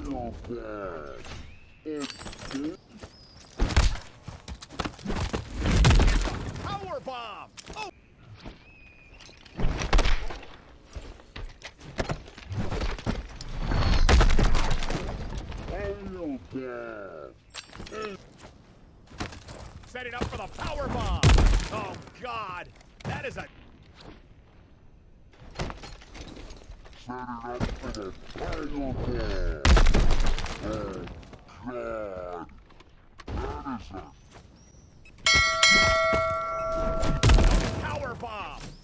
PowerBomb! Oh! Setting up for the PowerBomb! Oh, God! That is a... Setting up for the PowerBomb! Oh, God! That is a... PowerBomb!